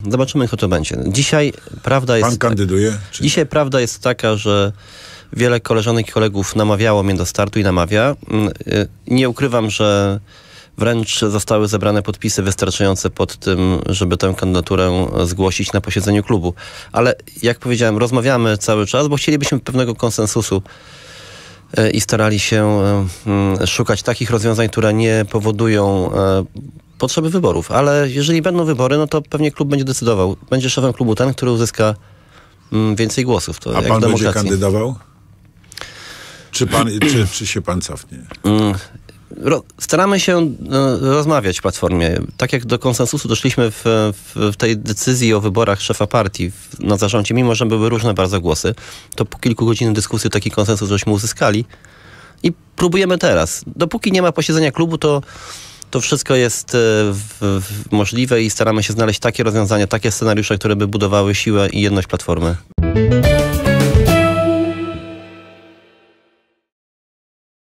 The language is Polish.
Zobaczymy, kto to będzie. Dzisiaj prawda jest... Pan kandyduje? Czy... Dzisiaj prawda jest taka, że wiele koleżanek i kolegów namawiało mnie do startu i namawia. Nie ukrywam, że wręcz zostały zebrane podpisy wystarczające pod tym, żeby tę kandydaturę zgłosić na posiedzeniu klubu. Ale jak powiedziałem, rozmawiamy cały czas, bo chcielibyśmy pewnego konsensusu i starali się szukać takich rozwiązań, które nie powodują potrzeby wyborów. Ale jeżeli będą wybory, no to pewnie klub będzie decydował. Będzie szefem klubu ten, który uzyska więcej głosów. To a jak pan w demokracji. będzie kandydował? Czy się pan cofnie? Staramy się rozmawiać w Platformie. Tak jak do konsensusu doszliśmy w tej decyzji o wyborach szefa partii na zarządzie, mimo że były różne bardzo głosy, to po kilku godzinach dyskusji taki konsensus żeśmy uzyskali i próbujemy teraz. Dopóki nie ma posiedzenia klubu, to wszystko jest możliwe i staramy się znaleźć takie rozwiązania, takie scenariusze, które by budowały siłę i jedność Platformy.